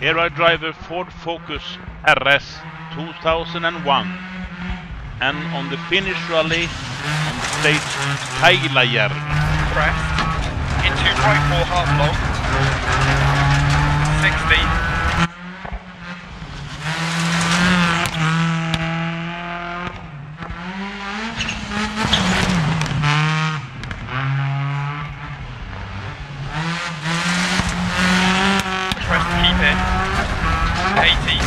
Here I drive a Ford Focus RS 2001, and on the finish rally on the stage Kailajärvi. Crest, into right 4 half long, 60. Keep in, 80.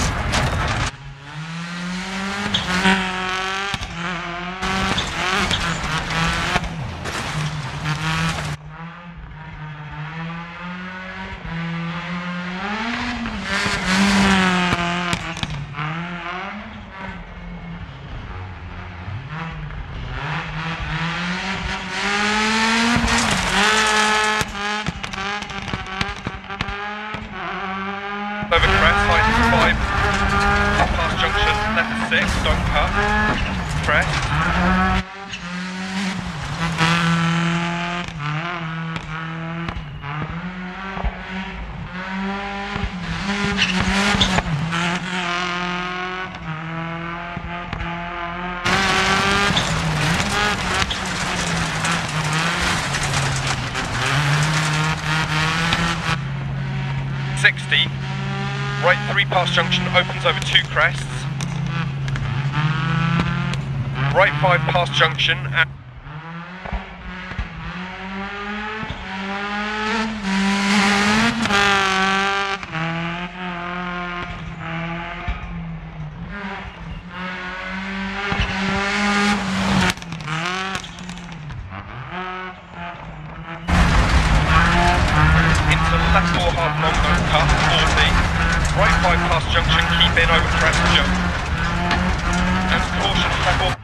Over crest, height is 5. Past junction, left 6, don't cut. Crest. Right 3 past junction, opens over 2 crests. Right 5 past junction and into left 4 half long, don't cut, 40. Right 5 past junction, keep in over crest jump. And caution, level.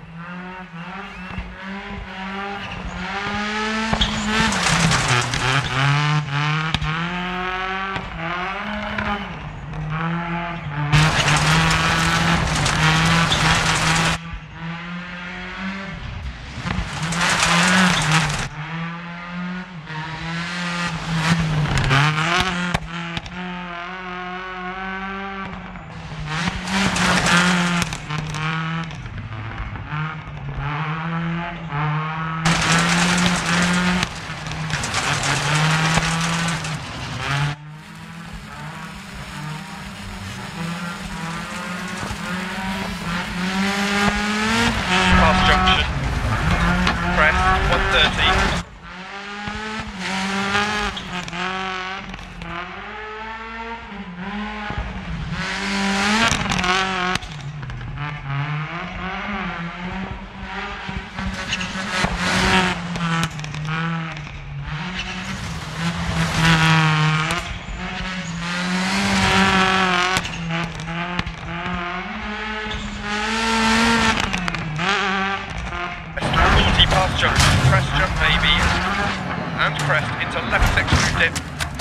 Junction, crest, 130. Past junction, crest jump maybe, and crest into left 6 through dip.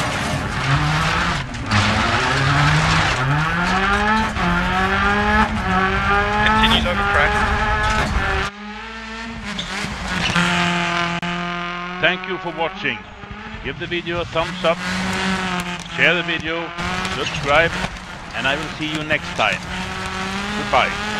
Continues over crest. Thank you for watching. Give the video a thumbs up, share the video, subscribe, and I will see you next time. Goodbye.